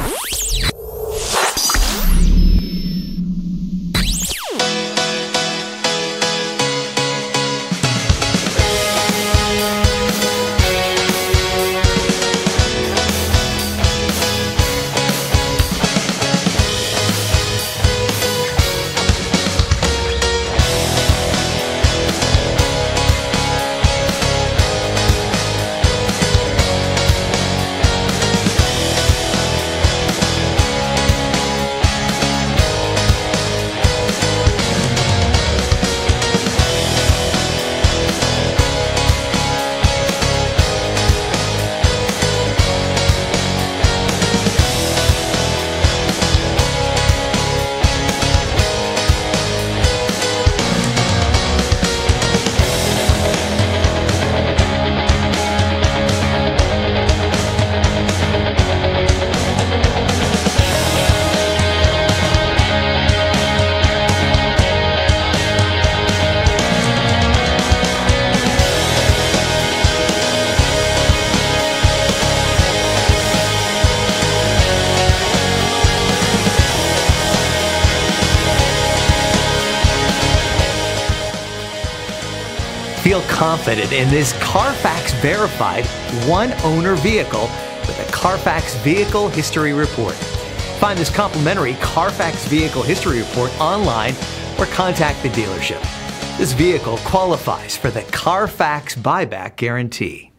Feel confident in this CARFAX verified one-owner vehicle with a CARFAX Vehicle History Report. Find this complimentary CARFAX Vehicle History Report online or contact the dealership. This vehicle qualifies for the CARFAX buyback guarantee.